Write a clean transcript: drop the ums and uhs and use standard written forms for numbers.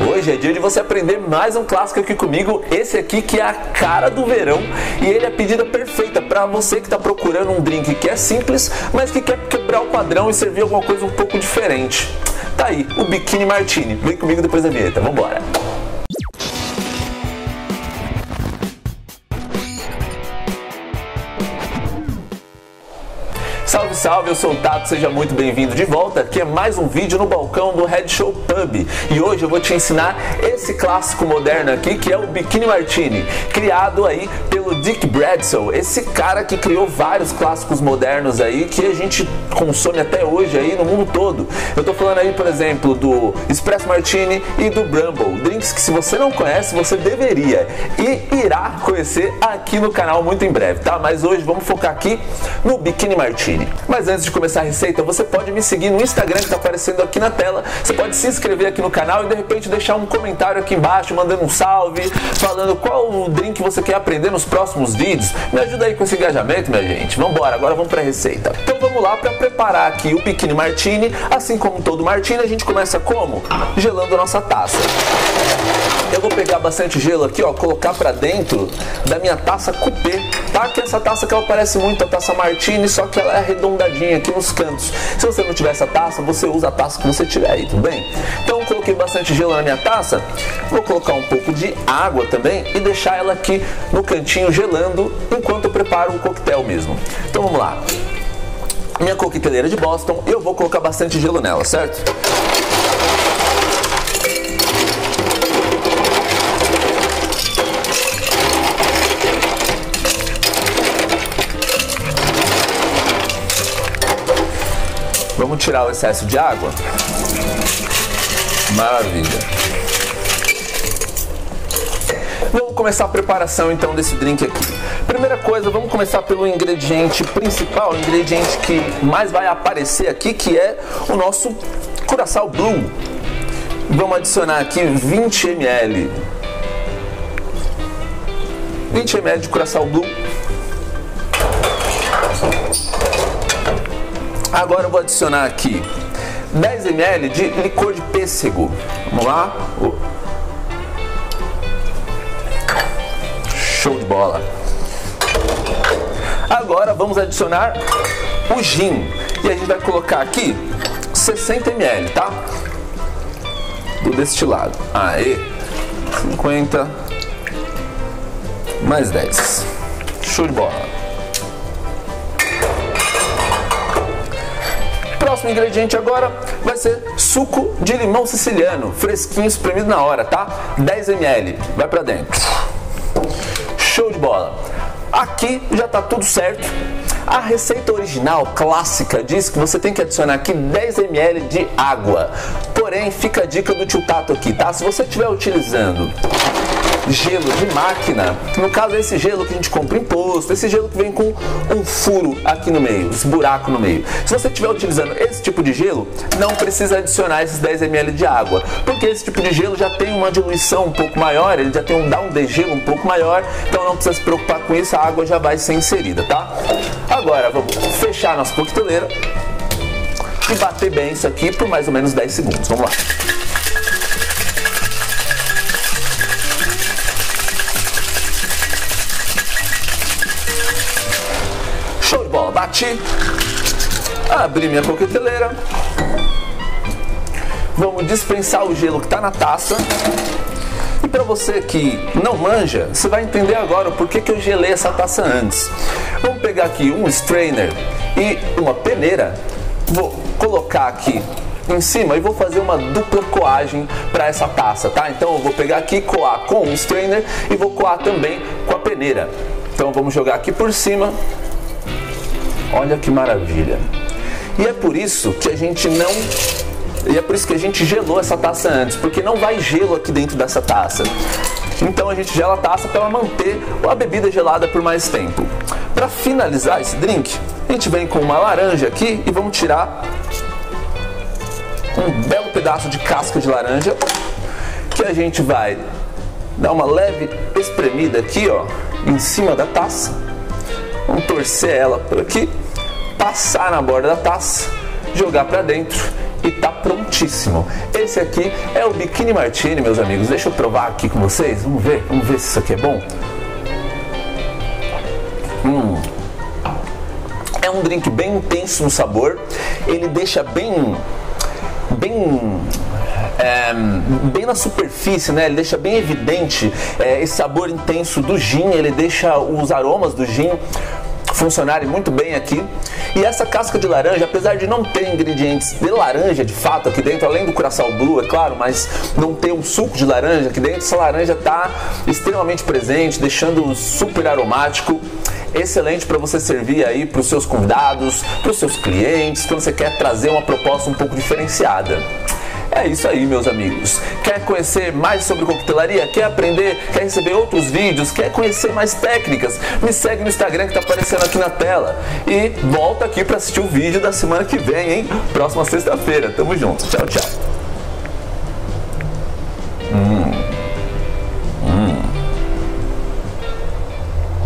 Hoje é dia de você aprender mais um clássico aqui comigo, esse aqui que é a cara do verão e ele é a pedida perfeita para você que está procurando um drink que é simples, mas que quer quebrar o padrão e servir alguma coisa um pouco diferente. Tá aí, o Bikini Martini. Vem comigo depois da vinheta, vambora! Salve, salve, eu sou o Tato, seja muito bem-vindo de volta. Aqui é mais um vídeo no balcão do Red Show Pub. E hoje eu vou te ensinar esse clássico moderno aqui, que é o Bikini Martini, criado aí pelo Dick Bradshaw, esse cara que criou vários clássicos modernos aí, que a gente consome até hoje aí no mundo todo. Eu tô falando aí, por exemplo, do Espresso Martini e do Bramble, drinks que se você não conhece, você deveria e irá conhecer aqui no canal muito em breve, tá? Mas hoje vamos focar aqui no Bikini Martini. Mas antes de começar a receita, você pode me seguir no Instagram que está aparecendo aqui na tela. Você pode se inscrever aqui no canal e de repente deixar um comentário aqui embaixo, mandando um salve, falando qual o drink você quer aprender nos próximos vídeos. Me ajuda aí com esse engajamento, minha gente. Vambora, agora vamos para a receita. Então vamos lá para preparar aqui o Bikini Martini. Assim como todo Martini, a gente começa como? Gelando a nossa taça. Eu vou pegar bastante gelo aqui, ó, colocar para dentro da minha taça coupé, tá? Que essa taça que ela parece muito a taça Martini, só que ela é arredondadinha aqui nos cantos. Se você não tiver essa taça, você usa a taça que você tiver aí, tudo bem? Então eu coloquei bastante gelo na minha taça, vou colocar um pouco de água também e deixar ela aqui no cantinho gelando enquanto eu preparo o coquetel mesmo. Então vamos lá. Minha coqueteleira de Boston, eu vou colocar bastante gelo nela, certo? Vamos tirar o excesso de água. Maravilha. Vamos começar a preparação então desse drink aqui. Primeira coisa, vamos começar pelo ingrediente principal, o ingrediente que mais vai aparecer aqui, que é o nosso Curaçao Blue. Vamos adicionar aqui 20 ml. 20 ml de Curaçao Blue. Agora eu vou adicionar aqui 10 ml de licor de pêssego. Vamos lá. Show de bola. Agora vamos adicionar o gin. E a gente vai colocar aqui 60 ml, tá? Do destilado. Aê. 50 mais 10. Show de bola. Próximo ingrediente agora vai ser suco de limão siciliano, fresquinho, espremido na hora, tá? 10 ml, vai pra dentro. Show de bola. Aqui já tá tudo certo. A receita original, clássica, diz que você tem que adicionar aqui 10 ml de água. Porém, fica a dica do tio Tato aqui, tá? Se você estiver utilizando gelo de máquina, no caso é esse gelo que a gente compra em posto, esse gelo que vem com um furo aqui no meio, esse buraco no meio. Se você estiver utilizando esse tipo de gelo, não precisa adicionar esses 10 ml de água, porque esse tipo de gelo já tem uma diluição um pouco maior, ele já tem um down de gelo um pouco maior, então não precisa se preocupar com isso, a água já vai ser inserida, tá? Agora vamos fechar a nossa coqueteleira e bater bem isso aqui por mais ou menos 10 segundos. Vamos lá. Show de bola, bati, abri minha coqueteleira, vamos dispensar o gelo que está na taça. E para você que não manja, você vai entender agora o porquê que eu gelei essa taça antes. Vamos pegar aqui um strainer e uma peneira, vou colocar aqui em cima e vou fazer uma dupla coagem para essa taça, tá? Então eu vou pegar aqui, coar com o strainer e vou coar também com a peneira. Então vamos jogar aqui por cima. Olha que maravilha. E é por isso que a gente não... E é por isso que a gente gelou essa taça antes, porque não vai gelo aqui dentro dessa taça. Então a gente gela a taça para ela manter a bebida gelada por mais tempo. Para finalizar esse drink, a gente vem com uma laranja aqui e vamos tirar um belo pedaço de casca de laranja, que a gente vai dar uma leve espremida aqui, ó, em cima da taça. Vamos torcer ela por aqui, passar na borda da taça, jogar para dentro e tá prontíssimo. Esse aqui é o Bikini Martini, meus amigos. Deixa eu provar aqui com vocês. Vamos ver se isso aqui é bom. É um drink bem intenso no sabor. Ele deixa bem na superfície, né? Ele deixa bem evidente esse sabor intenso do gin. Ele deixa os aromas do gin funcionarem muito bem aqui. E essa casca de laranja, apesar de não ter ingredientes de laranja de fato aqui dentro, além do Curaçao Blue, é claro, mas não ter um suco de laranja aqui dentro, essa laranja está extremamente presente, deixando super aromático. Excelente para você servir aí para os seus convidados, para os seus clientes, quando você quer trazer uma proposta um pouco diferenciada. É isso aí, meus amigos. Quer conhecer mais sobre coquetelaria? Quer aprender? Quer receber outros vídeos? Quer conhecer mais técnicas? Me segue no Instagram que está aparecendo aqui na tela. E volta aqui para assistir o vídeo da semana que vem, hein? Próxima sexta-feira. Tamo junto. Tchau, tchau.